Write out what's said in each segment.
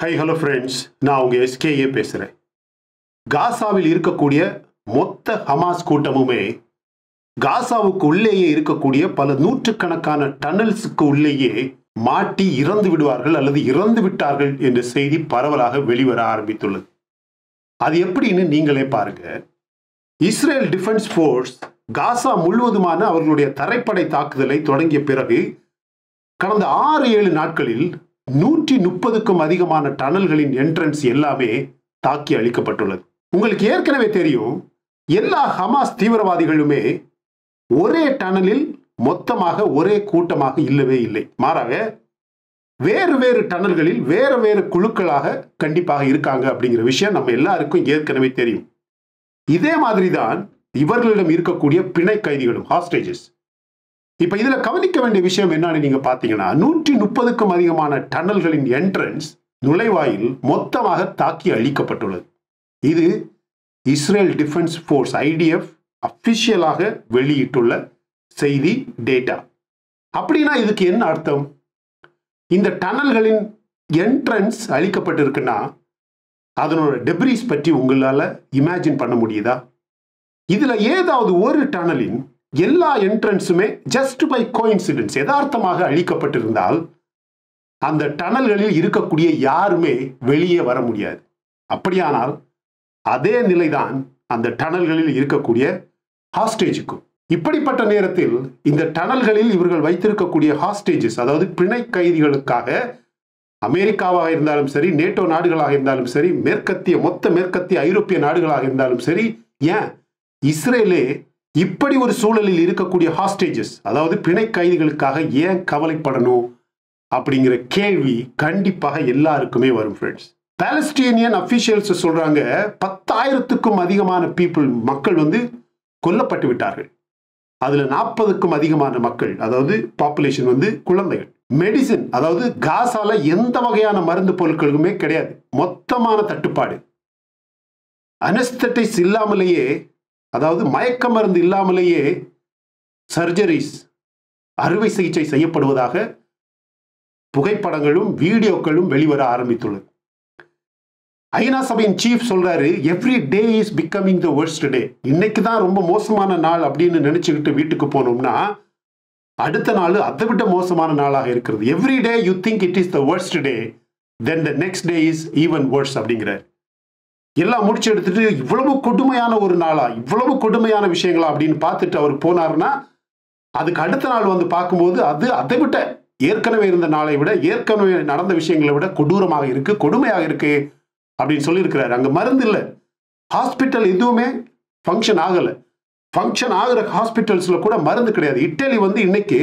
Hi, hello friends. நான் உங்க SKA பேசுறேன். காசாவில் இருக்கக்கூடிய மொத்த ஹமாஸ் கூட்டமுமே காசாவுக்கு உள்ளேயே இருக்கக்கூடிய பல நூற்றுக்கணக்கான டனல்ஸுக்கு உள்ளேயே மாட்டி இறந்து விடுவார்கள் அல்லது இறந்து விட்டார்கள் என்ற செய்தி பரவலாக வெளிவர ஆரம்பித்துள்ளது. அது எப்படின்னு நீங்களே பாருங்க. இஸ்ரேல் டிஃபென்ஸ் ஃபோர்ஸ் காசா முழுவதுமான அவர்களுடைய தரைப்படை தாக்குதலை தொடங்கிய பிறகு கடந்த 6-7 நாட்களில் 130க்கும் அதிகமான டனல்களின் என்ட்ரன்ஸ் எல்லாமே தாக்கி அளிக்கப்பட்டுள்ளது. உங்களுக்கு ஏற்கனவே தெரியும், எல்லா ஹமாஸ் தீவிரவாதிகளுமே ஒரே டனலில் மொத்தமாக ஒரே கூட்டமாக இல்லவே இல்லை. மாறாக வேறு வேறு டனல்களில் வேறு வேறு குழுக்களாக கண்டிப்பாக இருக்காங்க அப்படிங்கிற விஷயம் நம்ம எல்லாருக்கும் ஏற்கனவே தெரியும். இதே மாதிரி தான் இவர்களிடம் இருக்கக்கூடிய பிணை கைதிகளும், ஹாஸ்டேஜஸ். இப்ப இதுல கவனிக்க வேண்டிய விஷயம் என்னன்னு நீங்க பாத்தீங்கன்னா, 130க்கும் அதிகமான டனல்களின் என்ட்ரன்ஸ், நுழைவாயில் மொத்தமாக தாக்கி அழிக்கப்பட்டுள்ளது. இது இஸ்ரேல் டிஃபென்ஸ் ஃபோர்ஸ் IDF அபிஷியலாக வெளியிட்டுள்ள செய்தி, டேட்டா. அப்படின்னா இதுக்கு என்ன அர்த்தம்? இந்த டனல்களின் என்ட்ரன்ஸ் அழிக்கப்பட்டிருக்குன்னா அதனோட டெப்ரிஸ் பற்றி உங்களால இமேஜின் பண்ண முடியுதா? இதுல ஏதாவது ஒரு டனலின் எல்லா என்ட்ரன்ஸுமே ஜஸ்ட் பை கோஇன்சிடென்ஸ் யதார்த்தமாக அழிக்கப்பட்டிருந்தால் அந்த டனல்களில் இருக்கக்கூடிய யாருமே வெளியே வர முடியாது. அப்படியானால் அதே நிலைதான் அந்த டனல்களில் இருக்கக்கூடிய ஹாஸ்டேஜுக்கும். இப்படிப்பட்ட நேரத்தில் இந்த டனல்களில் இவர்கள் வைத்திருக்கக்கூடிய ஹாஸ்டேஜஸ், அதாவது பிணை கைதிகளுக்காக அமெரிக்காவாக இருந்தாலும் சரி, நேட்டோ நாடுகளாக இருந்தாலும் சரி, மொத்த மேற்கத்திய ஐரோப்பிய நாடுகளாக இருந்தாலும் சரி, ஏன் இஸ்ரேலே இப்படி ஒரு சூழலில் இருக்கக்கூடிய ஹாஸ்டேஜஸ், அதாவது பிணை கைதிகளுக்காக ஏன் கவலைப்படணும் அப்படிங்கிற கேள்வி கண்டிப்பாக எல்லாருக்குமே வரும் ஃப்ரெண்ட்ஸ். பாலஸ்டீனியன் அபிஷியல்ஸ் சொல்றாங்க 10,000க்கும் அதிகமான மக்கள் கொல்லப்பட்டு விட்டார்கள். அதுல 40க்கும் அதிகமான மக்கள், அதாவது பாப்புலேஷன் குழந்தைகள். மெடிசின், அதாவது காசால எந்த வகையான மருந்து பொருட்களுக்குமே கிடையாது, மொத்தமான தட்டுப்பாடு. அனஸ்தட்டிஸ் இல்லாமலேயே, அதாவது மயக்க மருந்து இல்லாமலேயே சர்ஜரிஸ், அறுவை சிகிச்சை செய்யப்படுவதாக புகைப்படங்களும் வீடியோக்களும் வெளிவர ஆரம்பித்துள்ளது. ஐநா சபையின் சீஃப் சொல்றாரு, every day is becoming the worst day. இன்னைக்கு தான் ரொம்ப மோசமான நாள் அப்படின்னு நினைச்சுக்கிட்டு வீட்டுக்கு போனோம்னா அடுத்த நாள் அதை விட மோசமான நாளாக இருக்கிறது. Every day you think it is the worst day, then the next day is even worse அப்படிங்கிறார். எல்லாம் முடிச்சு எடுத்துட்டு இவ்வளவு கொடுமையான ஒரு நாளா, இவ்வளவு கொடுமையான விஷயங்களா அப்படின்னு பார்த்துட்டு அவர் போனார்னா அதுக்கு அடுத்த நாள் பார்க்கும்போது அது அதை விட, ஏற்கனவே இருந்த நாளை விட, ஏற்கனவே நடந்த விஷயங்களை விட கொடூரமாக இருக்கு, கொடுமையாக இருக்கு அப்படின்னு சொல்லியிருக்கிறாரு. அங்க மருந்து இல்லை, ஹாஸ்பிட்டல் எதுவுமே ஃபங்க்ஷன் ஆகலை. ஃபங்க்ஷன் ஆகிற ஹாஸ்பிட்டல்ஸ்ல கூட மருந்து கிடையாது. இட்டலி இன்னைக்கு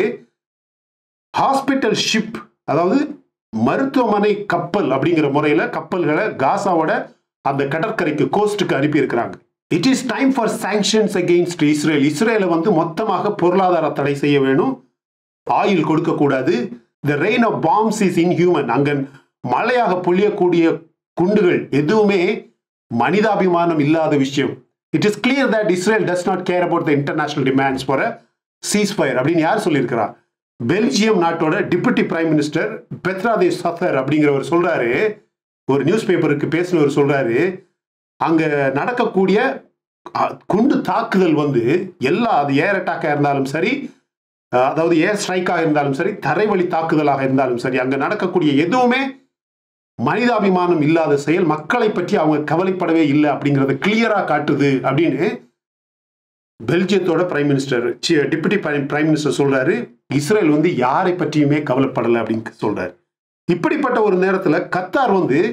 ஹாஸ்பிட்டல் ஷிப், அதாவது மருத்துவமனை கப்பல் அப்படிங்கிற முறையில கப்பல்களை காசாவோட அந்த கடற்கரைக்கு, கோஸ்டுக்கு அனுப்பி இருக்கிறாங்க. It is time for sanctions against Israel. இஸ்ரேலை மொத்தமாக பொருளாதார தடை செய்ய வேணும், ஆயில் கொடுக்க கூடாது. The rain of bombs is inhuman. அங்க மழையாக பொழியக்கூடிய குண்டுகள் எதுவுமே மனிதாபிமானம் இல்லாத விஷயம். It is clear that Israel does not care about the international demands for a ceasefire அப்படின்னு யார் சொல்லியிருக்கிறா? பெல்ஜியம் நாட்டோட deputy prime minister Petra De Sutter அப்படிங்கிறவர் சொல்றாரு, ஒரு நியூஸ் பேப்பருக்கு பேசினவர் சொல்றாரு, அங்க நடக்கக்கூடிய குண்டு தாக்குதல் எல்லா, அது ஏர் அட்டாக்காக இருந்தாலும் சரி, அதாவது ஏர் ஸ்ட்ரைக்காக இருந்தாலும் சரி, தரைவழி தாக்குதலாக இருந்தாலும் சரி, அங்க நடக்கக்கூடிய எதுவுமே மனிதாபிமானம் இல்லாத செயல், மக்களை பற்றி அவங்க கவலைப்படவே இல்லை அப்படிங்கிறத கிளியரா காட்டுது அப்படின்னு பெல்ஜியத்தோட prime minister, deputy prime minister சொல்றாரு. இஸ்ரேல் யாரை பற்றியுமே கவலைப்படலை அப்படின்னு சொல்றாரு. இப்படிப்பட்ட ஒரு நேரத்தில் கத்தார்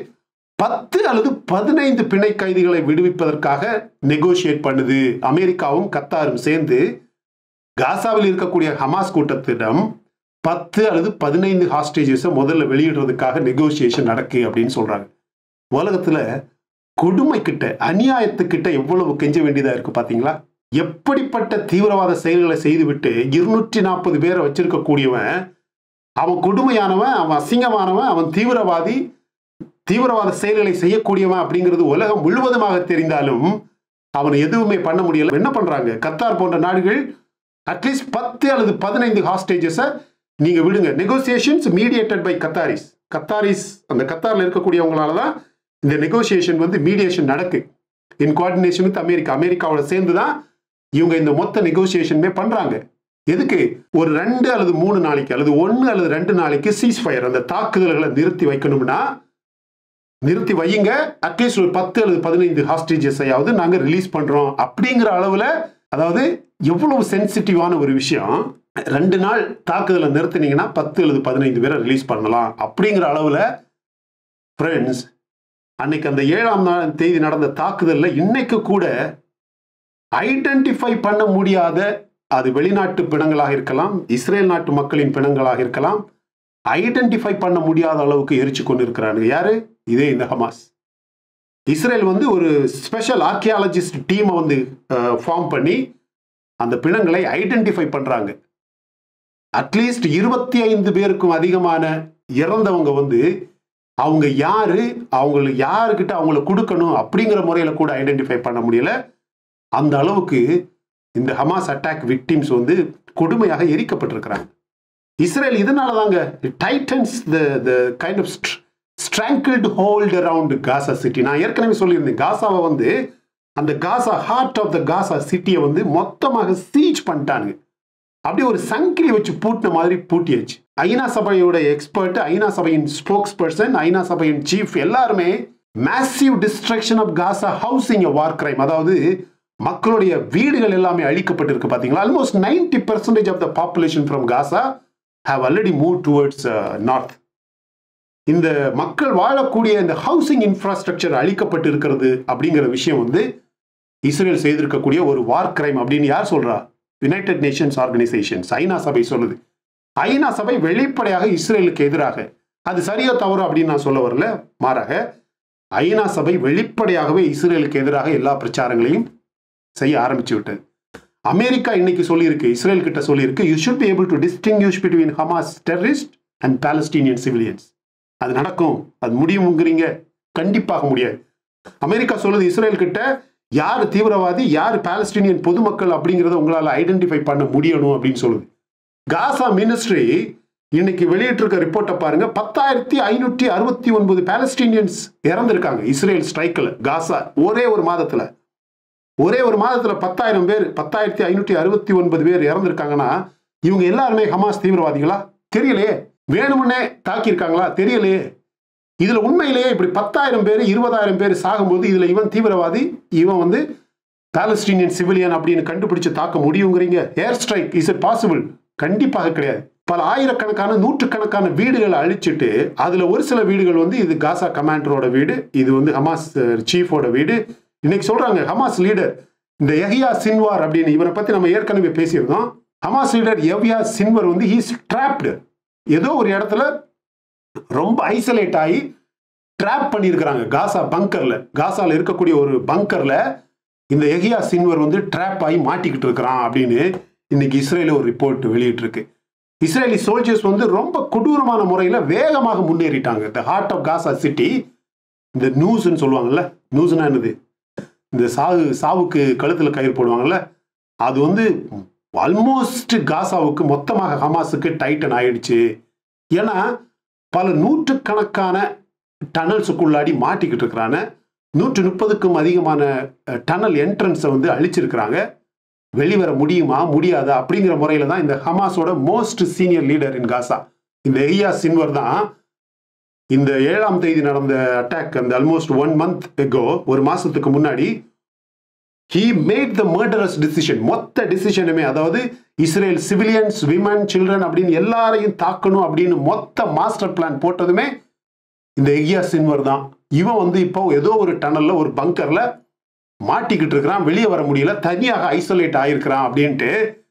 10 அல்லது 15 பிணை கைதிகளை விடுவிப்பதற்காக நெகோசியேட் பண்ணுது. அமெரிக்காவும் கத்தாரும் சேர்ந்து காசாவில் இருக்கக்கூடிய ஹமாஸ் கூட்டத்திடம் 10 அல்லது 15 ஹாஸ்டேஜஸை முதல்ல வெளியிடுறதுக்காக நெகோசியேஷன் நடக்கு அப்படின்னு சொல்றாங்க. உலகத்துல கொடுமை கிட்ட, அநியாயத்துக்கிட்ட எவ்வளவு கெஞ்ச வேண்டியதா இருக்கு பாத்தீங்களா? எப்படிப்பட்ட தீவிரவாத செயல்களை செய்துவிட்டு 240 பேரை வச்சிருக்கக்கூடியவன், அவன் கொடுமையானவன், அவன் அசிங்கமானவன், அவன் தீவிரவாதி, தீவிரவாத செயல்களை செய்யக்கூடியவன் அப்படிங்கிறது உலகம் முழுவதுமாக தெரிந்தாலும் அவனை எதுவுமே பண்ண முடியல. என்ன பண்றாங்க? கத்தார் போன்ற நாடுகள் அட்லீஸ்ட் 10 அல்லது 15 ஹாஸ்டேஜஸை நீங்க விடுங்க. Negotiations mediated by Qataris. Qataris, அந்த கத்தாரில் இருக்கக்கூடியவங்களால தான் இந்த நெகோசியேஷன் வந்து மீடியேஷன் நடக்கு இன் கோஆர்டினேஷன் வித் அமெரிக்காவோட சேர்ந்து தான் இவங்க இந்த மொத்த நெகோசியேஷனுமே பண்றாங்க. எதுக்கு? ஒரு 2 அல்லது 3 நாளைக்கு அல்லது 1 அல்லது 2 நாளைக்கு சீஸ்ஃபயர், அந்த தாக்குதல்களை நிறுத்தி வைக்கணும்னா நிறுத்தி வையுங்க, அட்லீஸ்ட் ஒரு 10 அல்லது 15 ஹாஸ்டேஜஸையாவது நாங்க ரிலீஸ் பண்றோம் அப்படிங்கிற அளவுல. அதாவது எவ்வளவு சென்சிட்டிவான ஒரு விஷயம். 2 நாள் தாக்குதலை நிறுத்தினீங்கன்னா 10 அல்லது 15 பேரை ரிலீஸ் பண்ணலாம் அப்படிங்கிற அளவுல. ஃப்ரெண்ட்ஸ், அன்னைக்கு அந்த 7ஆம் தேதி நடந்த தாக்குதல்ல இன்னைக்கு கூட ஐடென்டிஃபை பண்ண முடியாத, அது வெளிநாட்டு பிணங்களாக இருக்கலாம், இஸ்ரேல் நாட்டு மக்களின் பிணங்களாக இருக்கலாம், ஐடென்டிஃபை பண்ண முடியாத அளவுக்கு எரிச்சு கொண்டு இருக்கிறாங்க. யாரு? இதே இந்த ஹமாஸ். இஸ்ரேல் வந்து ஒரு ஸ்பெஷல் ஆர்கியாலஜிஸ்ட் டீமை வந்து ஃபார்ம் பண்ணி அந்த பிணங்களை ஐடென்டிஃபை பண்றாங்க. அட்லீஸ்ட் 25 பேருக்கும் அதிகமான இறந்தவங்க வந்து அவங்க யாரு, அவங்களுக்கு யாருக்கிட்ட அவங்கள கொடுக்கணும் அப்படிங்கிற முறையில கூட ஐடென்டிஃபை பண்ண முடியல. அந்த அளவுக்கு இந்த ஹமாஸ் அட்டாக் விக்டிம்ஸ் வந்து கொடுமையாக எரிக்கப்பட்டிருக்கிறாங்க. இஸ்ரேல் இதனால தாங்க tightens the kind of strangled hold around Gaza city. நான் ஏற்கனவே சொல்லியிருந்தேன், காசாவை வந்து அந்த காசா ஹார்ட் ஆஃப் த காசா சிட்டியை வந்து மொத்தமாக சீச் பண்ணிட்டாங்க. அப்படியே ஒரு சங்கிலி வச்சு பூட்டின மாதிரி பூட்டியாச்சு. ஐநா சபையோட எக்ஸ்பர்ட், ஐநா சபையின் ஸ்போக்ஸ் பர்சன், ஐநா சபையின் சீஃப் எல்லாருமே massive destruction of Gaza housing a war crime, அதாவது மக்களுடைய வீடுகள் எல்லாமே அழிக்கப்பட்டிருக்கு. பாத்தீங்களா? Almost 90% of the population from Gaza have already move towards north. இந்த மக்கள் வாழக்கூடிய இந்த ஹவுசிங் இன்ஃப்ராஸ்ட்ரக்சர் அழிக்கப்பட்டு இருக்கிறது அப்படிங்கிற விஷயம் வந்து இஸ்ரேல் செய்திருக்கக்கூடிய ஒரு வார் கிரைம் அப்படின்னு யார் சொல்றா? யுனைடெட் நேஷன்ஸ் ஆர்கனைசேஷன்ஸ், ஐநா சபை சொல்லுது. ஐநா சபை வெளிப்படையாக இஸ்ரேலுக்கு எதிராக, அது சரியோ தவறோ அப்படின்னு நான் சொல்ல வரல, மாறாக ஐநா சபை வெளிப்படையாகவே இஸ்ரேலுக்கு எதிராக எல்லா பிரச்சாரங்களையும் செய்ய ஆரம்பிச்சு விட்டது. அமெரிக்கா இன்னைக்கு சொல்லியிருக்கு, இஸ்ரேல் கிட்ட சொல்லியிருக்கு, you should be able to distinguish between Hamas terrorist and Palestinian civilians. அது நடக்கும், அது முடியுங்கிறீங்க? கண்டிப்பாக முடியாது. அமெரிக்கா சொல்லுது இஸ்ரேல் கிட்ட, யார் தீவிரவாதி, யார் பாலஸ்டீனியன் பொதுமக்கள் அப்படிங்கிறத உங்களால் ஐடென்டிஃபை பண்ண முடியணும் அப்படின்னு சொல்லுது. காசா மினிஸ்ட்ரி இன்னைக்கு வெளியிட்டிருக்க ரிப்போர்ட்டை பாருங்க. 10,569 பாலஸ்டீனியன்ஸ் இறந்திருக்காங்க இஸ்ரேல் ஸ்ட்ரைக்கில். காசா ஒரே ஒரு மாதத்துல 10,000 பேர், 10,569 பேர் இறந்திருக்காங்கன்னா இவங்க எல்லாருமே ஹமாஸ் தீவிரவாதிகளா? தெரியலையே. வேணுமுன்னே தாக்கியிருக்காங்களா? தெரியலையே. இதுல உண்மையிலேயே இப்படி 10,000 பேர் 20,000 பேர் சாகும்போது இதுல இவன் தீவிரவாதி, இவன் வந்து பாலஸ்டீனியன் சிவிலியன் அப்படின்னு கண்டுபிடிச்சு தாக்க முடியுங்கிறீங்க? Air strike is it possible? கண்டிப்பாக கிடையாது. பல ஆயிரக்கணக்கான நூற்றுக்கணக்கான வீடுகளை அழிச்சிட்டு அதுல ஒரு சில வீடுகள் வந்து இது காசா கமாண்டரோட வீடு, இது வந்து ஹமாஸ் சீஃபோட வீடு. இன்னைக்கு சொல்றாங்க ஹமாஸ் லீடர் இந்த யஹ்யா சின்வார் அப்படின்னு, இவரை பத்தி நம்ம ஏற்கனவே பேசியிருந்தோம். ஹமாஸ் லீடர் யஹ்யா சின்வர் வந்து ஹீஸ் ட்ராப்டு, ஏதோ ஒரு இடத்துல ரொம்ப ஐசோலேட் ஆகி ட்ராப் பண்ணியிருக்கிறாங்க காசா பங்கர்ல. காசால இருக்கக்கூடிய ஒரு பங்கர்ல இந்த யஹ்யா சின்வர் வந்து ட்ராப் ஆகி மாட்டிக்கிட்டு இருக்கிறான் அப்படின்னு இன்னைக்கு இஸ்ரேல ஒரு ரிப்போர்ட் வெளியிட்டு இருக்கு. இஸ்ரேலி சோல்ஜர்ஸ் வந்து ரொம்ப கொடூரமான முறையில் வேகமாக முன்னேறிட்டாங்க. The heart of Gaza city, இந்த நியூஸ்ன்னு சொல்லுவாங்கல்ல, நியூஸ்னா என்னது, இந்த சாவுக்கு கழுத்தில் கயிறு போடுவாங்கல்ல, அது வந்து ஆல்மோஸ்ட் காசாவுக்கு மொத்தமாக ஹமாஸுக்கு டைட்டன் ஆயிடுச்சு. ஏன்னா பல நூற்றுக்கணக்கான டனல்ஸுக்குள்ளாடி மாட்டிக்கிட்டு இருக்கிறாங்க. 130க்கும் அதிகமான டனல் என்ட்ரன்ஸை வந்து அழிச்சிருக்கிறாங்க. வெளிவர முடியுமா முடியாதா அப்படிங்கிற முறையில தான் இந்த ஹமாஸோட most senior leader in Gaza இந்த யஹ்யா சின்வர் தான் இந்த 7ஆம் தேதி நடந்த அட்டாக், அந்த ஆல்மோஸ்ட் 1 month ago, ஒரு மாசத்துக்கு முன்னாடி, he made the murderous decision. மொத்த டிசிஷனுமே, அதாவது இஸ்ரேல் சிவிலியன்ஸ், விமன், சில்ட்ரன் அப்படின்னு எல்லாரையும் தாக்கணும் அப்படின்னு மொத்த மாஸ்டர் பிளான் போட்டதுமே இந்த யஹ்யா சின்வர் தான். இவன் வந்து இப்போ ஏதோ ஒரு டனல்ல ஒரு பங்கர்ல மாட்டிக்கிட்டு இருக்கிறான், வெளியே வர முடியல, தனியாக ஐசோலேட் ஆயிருக்கிறான் அப்படின்ட்டு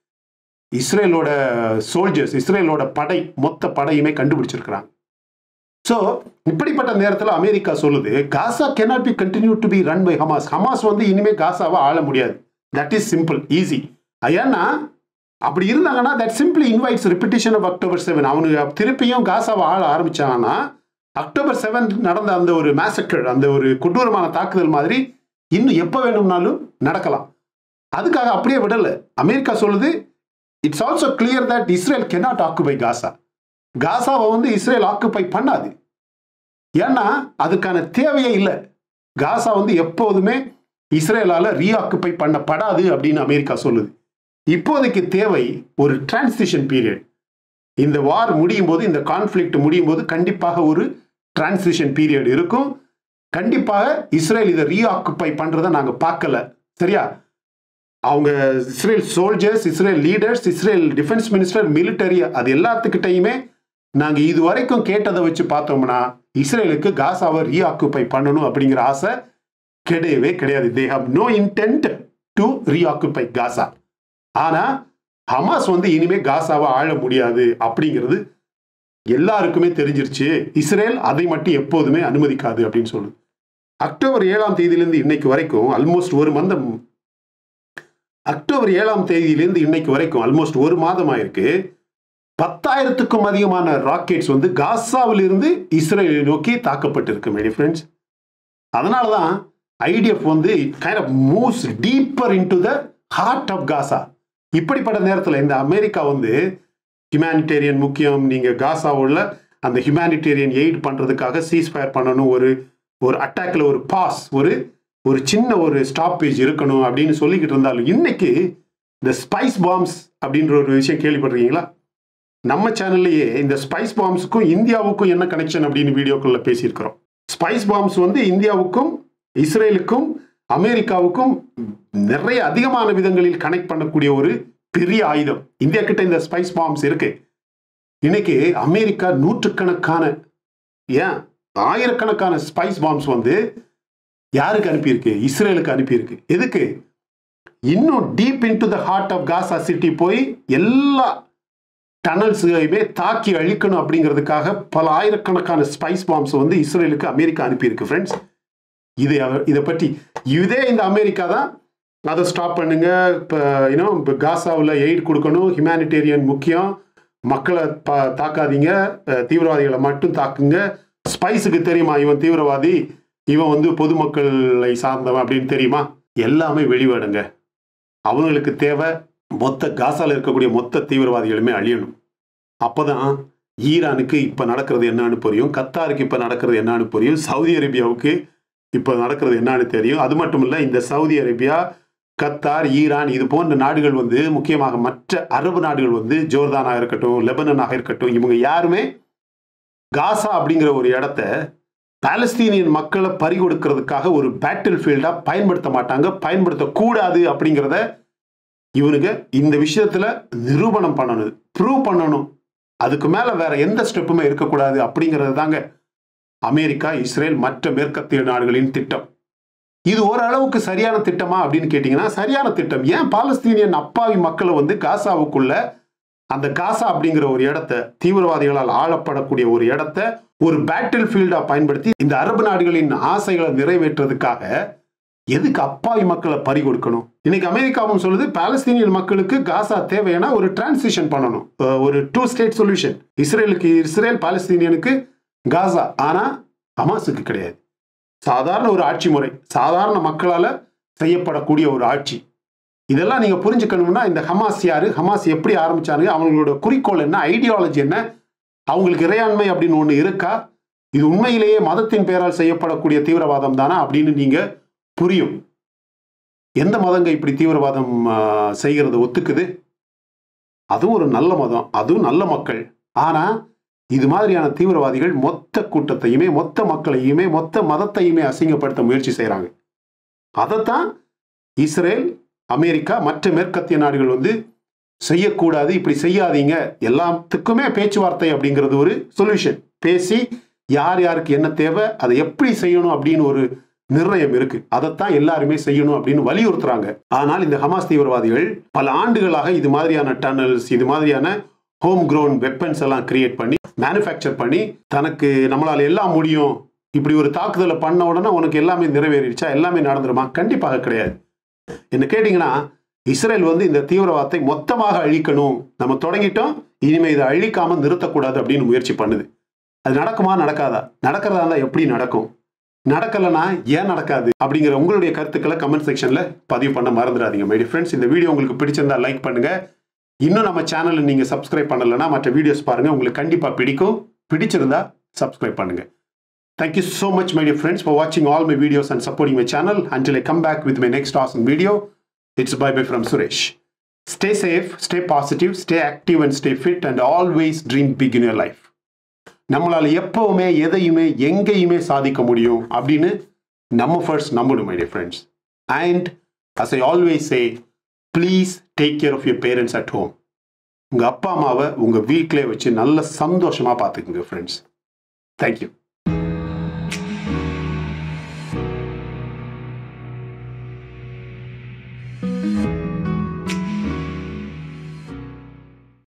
இஸ்ரேலோட சோல்ஜர்ஸ், இஸ்ரேலோட படை, மொத்த படையுமே கண்டுபிடிச்சிருக்கிறாங்க. ஸோ இப்படிப்பட்ட நேரத்தில் அமெரிக்கா சொல்லுது Gaza cannot be continue to be run by Hamas. Hamas வந்து இனிமே காசாவை ஆள முடியாது. That is simple, easy. ஏன்னா அப்படி இருந்தாங்கன்னா that simply invites repetition of October 7. அவனுக்கு திருப்பியும் காசாவை ஆள ஆரம்பிச்சாங்கன்னா அக்டோபர் 7 நடந்த அந்த ஒரு மேசக்கர், அந்த ஒரு கொடூரமான தாக்குதல் மாதிரி இன்னும் எப்போ வேணும்னாலும் நடக்கலாம். அதுக்காக அப்படியே விடல. அமெரிக்கா சொல்லுது it's also clear that Israel cannot occupy Gaza. காசாவை வந்து இஸ்ரேல் ஆக்குபை பண்ணாது. ஏன்னா அதுக்கான தேவையே இல்லை. காசா வந்து எப்போதுமே இஸ்ரேலால ரீஆக்குபை பண்ணப்படாது அப்படின்னு அமெரிக்கா சொல்லுது. இப்போதைக்கு தேவை ஒரு டிரான்சிஷன் பீரியட். இந்த வார் முடியும் போது, இந்த கான்ஃபிளிக்ட் முடியும் போது கண்டிப்பாக ஒரு டிரான்சிஷன் பீரியட் இருக்கும். கண்டிப்பாக இஸ்ரேல் இதை ரீஆக்குபை பண்றதை நாங்க பார்க்கல. சரியா? அவங்க Israel soldiers, Israel leaders, Israel defence minister, military, அது எல்லாத்துக்கிட்டையுமே நாங்க இது வரைக்கும் கேட்டதை வச்சு பார்த்தோம்னா இஸ்ரேலுக்கு காசாவை ரீஆக்குபை பண்ணணும் அப்படிங்கிற ஆசை கிடையவே கிடையாது. they have no intent to reoccupy Gaza. ஆனா ஹமாஸ் வந்து இனிமே காசாவை ஆள முடியாது அப்படிங்கிறது எல்லாருக்குமே தெரிஞ்சிருச்சு. இஸ்ரேல் அதை மட்டும் எப்போதுமே அனுமதிக்காது அப்படின்னு சொல்லுது. அக்டோபர் 7ஆம் தேதியிலிருந்து இன்னைக்கு வரைக்கும் ஆல்மோஸ்ட் ஒரு மாதம், அக்டோபர் 7ஆம் தேதியிலிருந்து இன்னைக்கு வரைக்கும் ஆல்மோஸ்ட் ஒரு மாதம் ஆயிருக்கு. 10,000க்கும் அதிகமான ராக்கெட்ஸ் வந்து காசாவிலிருந்து இஸ்ரேலை நோக்கி தாக்கப்பட்டிருக்கு மை டியர் ஃப்ரெண்ட்ஸ். அதனாலதான் ஐடிஎஃப் வந்து kind of moves deeper into the heart of Gaza. இப்படிப்பட்ட நேரத்தில் இந்த அமெரிக்கா வந்து ஹியூமானிட்டேரியன் முக்கியம், நீங்க காசாவுள்ள அந்த ஹியூமானிட்டேரியன் எய்ட் பண்றதுக்காக சீஸ்ஃபயர் பண்ணணும், ஒரு அட்டாக்ல ஒரு பாஸ், ஒரு சின்ன ஒரு ஸ்டாப்பேஜ் இருக்கணும் அப்படின்னு சொல்லிக்கிட்டு இருந்தாலும் இன்னைக்கு இந்த ஸ்பைஸ் பாம்ஸ் அப்படின்ற ஒரு விஷயம் கேள்விப்படுறீங்களா? நம்ம சேனல்லையே இந்த ஸ்பைஸ் பாம்ஸுக்கும் இந்தியாவுக்கும் என்ன கனெக்ஷன் அப்படின்னு வீடியோக்குள்ள பேசியிருக்கிறோம். ஸ்பைஸ் பாம்ஸ் வந்து இந்தியாவுக்கும் இஸ்ரேலுக்கும் அமெரிக்காவுக்கும் நிறைய அதிகமான விதங்களில் கனெக்ட் பண்ணக்கூடிய ஒரு பெரிய ஆயுதம். இந்தியா கிட்ட இந்த ஸ்பைஸ் பாம்ஸ் இருக்கு. இன்னைக்கு அமெரிக்கா நூற்றுக்கணக்கான, ஏன் ஆயிரக்கணக்கான ஸ்பைஸ் பாம்ஸ் வந்து யாருக்கு அனுப்பியிருக்கு? இஸ்ரேலுக்கு அனுப்பியிருக்கு. எதுக்கு? இன்னும் deep into the heart of Gaza city போய் எல்லா டனல்ஸையுமே தாக்கி அழிக்கணும் அப்படிங்கிறதுக்காக பல ஆயிரக்கணக்கான ஸ்பைஸ் பாம்ஸ் வந்து இஸ்ரேலுக்கு அமெரிக்கா அனுப்பியிருக்கு ஃப்ரெண்ட்ஸ். இதை பற்றி இதே இந்த அமெரிக்கா தான் அதை ஸ்டாப் பண்ணுங்க, இப்போ காசாவில் எய்ட் கொடுக்கணும், ஹியூமானிட்டேரியன் முக்கியம், மக்களை தாக்காதீங்க, தீவிரவாதிகளை மட்டும் தாக்குங்க. ஸ்பைஸுக்கு தெரியுமா இவன் தீவிரவாதி, இவன் வந்து பொதுமக்களை சார்ந்தவன் அப்படின்னு தெரியுமா? எல்லாமே வெளிவேடுங்க. அவங்களுக்கு தேவை மொத்த காசால இருக்கக்கூடிய மொத்த தீவிரவாதிகளுமே அழியணும். அப்போதான் ஈரானுக்கு இப்போ நடக்கிறது என்னன்னு புரியும், கத்தாருக்கு இப்போ நடக்கிறது என்னன்னு புரியும், சவுதி அரேபியாவுக்கு இப்போ நடக்கிறது என்னன்னு தெரியும். அது மட்டும் இல்லை, இந்த சவுதி அரேபியா, கத்தார், ஈரான் இது போன்ற நாடுகள் வந்து முக்கியமாக மற்ற அரபு நாடுகள் வந்து ஜோர்தானாக இருக்கட்டும், லெபனனாக இருக்கட்டும், இவங்க யாருமே காசா அப்படிங்கிற ஒரு இடத்த பாலஸ்தீனியன் மக்களை பறிகொடுக்கிறதுக்காக ஒரு பேட்டில் ஃபீல்டா பயன்படுத்த மாட்டாங்க, பயன்படுத்தக்கூடாது அப்படிங்கிறத இவனுங்க இந்த விஷயத்துல நிரூபணம் பண்ணணும், ப்ரூவ் பண்ணணும். அதுக்கு மேல வேற எந்த ஸ்டெப்புமே இருக்கக்கூடாது அப்படிங்கிறது தாங்க அமெரிக்கா, இஸ்ரேல், மற்ற மேற்கத்திய நாடுகளின் திட்டம். இது ஓரளவுக்கு சரியான திட்டமா அப்படின்னு கேட்டீங்கன்னா சரியான திட்டம். ஏன் பாலஸ்தீனியன் அப்பாவி மக்களை வந்து காசாவுக்குள்ள, அந்த காசா அப்படிங்கிற ஒரு இடத்த, தீவிரவாதிகளால் ஆளப்படக்கூடிய ஒரு இடத்த ஒரு பேட்டில் ஃபீல்டா பயன்படுத்தி இந்த அரபு நாடுகளின் ஆசைகளை நிறைவேற்றுறதுக்காக எதுக்கு அப்பாவி மக்களை பறி கொடுக்கணும்? இன்னைக்கு அமெரிக்காவும் சொல்லுது பாலஸ்தீனியன் மக்களுக்கு காசா தேவையான ஒரு டிரான்சிஷன் பண்ணணும், ஒரு 2 ஸ்டேட் சொல்யூஷன். இஸ்ரேலுக்கு இஸ்ரேல், பாலஸ்தீனியனுக்கு காசா. ஆனா ஹமாஸுக்கு கிடையாது. சாதாரண ஒரு ஆட்சி முறை, சாதாரண மக்களால செய்யப்படக்கூடிய ஒரு ஆட்சி. இதெல்லாம் நீங்க புரிஞ்சுக்கணும்னா இந்த ஹமாஸ் யாரு, ஹமாஸ் எப்படி ஆரம்பிச்சாங்க, அவங்களோட குறிக்கோள் என்ன, ஐடியாலஜி என்ன, அவங்களுக்கு இறையாண்மை அப்படின்னு ஒண்ணு இருக்கா, இது உண்மையிலேயே மதத்தின் பெயரால் செய்யப்படக்கூடிய தீவிரவாதம் தானா அப்படின்னு நீங்க புரியும். எந்த மதங்க இப்படி தீவிரவாதம் செய்கிறது ஒத்துக்குது? அதுவும் ஒரு நல்ல மதம், அதுவும் நல்ல மக்கள். ஆனா இது மாதிரியான தீவிரவாதிகள் மொத்த கூட்டத்தையுமே, மொத்த மக்களையுமே, மொத்த மதத்தையுமே அசிங்கப்படுத்த முயற்சி செய்யறாங்க. அதைத்தான் இஸ்ரேல், அமெரிக்கா, மற்ற மேற்கத்திய நாடுகள் வந்து செய்யக்கூடாது, இப்படி செய்யாதீங்க, எல்லாத்துக்குமே பேச்சுவார்த்தை அப்படிங்கிறது ஒரு சொல்யூஷன். பேசி யார் யாருக்கு என்ன தேவை, அதை எப்படி செய்யணும் அப்படின்னு ஒரு நிர்ணயம் இருக்கு. அதைத்தான் எல்லாருமே செய்யணும் அப்படின்னு வலியுறுத்துறாங்க. ஆனால் இந்த ஹமாஸ் தீவிரவாதிகள் பல ஆண்டுகளாக இது மாதிரியான டனல்ஸ், இது மாதிரியான ஹோம் க்ரோன் வெப்பன்ஸ் எல்லாம் கிரியேட் பண்ணி, மேனுஃபேக்சர் பண்ணி, தனக்கு நம்மளால எல்லாம் முடியும், இப்படி ஒரு தாக்குதலை பண்ண உடனே உனக்கு எல்லாமே நிறைவேறிடுச்சா, எல்லாமே நடந்துருமா? கண்டிப்பாக கிடையாது. என்ன கேட்டீங்கன்னா இஸ்ரேல் வந்து இந்த தீவிரவாதத்தை மொத்தமாக அழிக்கணும், நம்ம தொடங்கிட்டோம், இனிமே இதை அழிக்காம நிறுத்தக்கூடாது அப்படின்னு முயற்சி பண்ணுது. அது நடக்குமா, நடக்காதா? நடக்கிறதா இருந்தா எப்படி நடக்கும்? நடக்கலனா ஏன் நடக்காது அப்படிங்கிற உங்களுடைய கருத்துக்களை கமெண்ட் செக்ஷன்ல பதிவு பண்ண மறந்துடாதீங்க மை டியர் ஃப்ரெண்ட்ஸ். இந்த வீடியோ உங்களுக்கு பிடிச்சிருந்தா லைக் பண்ணுங்க. இன்னும் நம்ம சேனலை நீங்க சப்ஸ்கிரைப் பண்ணலன்னா மற்ற வீடியோஸ் பாருங்க, உங்களுக்கு கண்டிப்பா பிடிக்கும். பிடிச்சிருந்தா சப்ஸ்கிரைப் பண்ணுங்க. Thank you so much, my dear friends, for watching all my videos and supporting my channel. Until I come back with my next awesome video, it's bye-bye from Suresh. Stay safe, stay positive, stay active and stay fit, and always dream big in your life. நம்மளால எப்பவுமே எதையுமே எங்கேயுமே சாதிக்க முடியும் அப்படின்னு நம்ம first நம்பணும், my dear friends. And as I always say, please take care of your parents at home. உங்க அப்பா அம்மாவை உங்க வீட்டிலே வச்சு நல்ல சந்தோஷமா பார்த்துக்குங்க, friends. Thank you.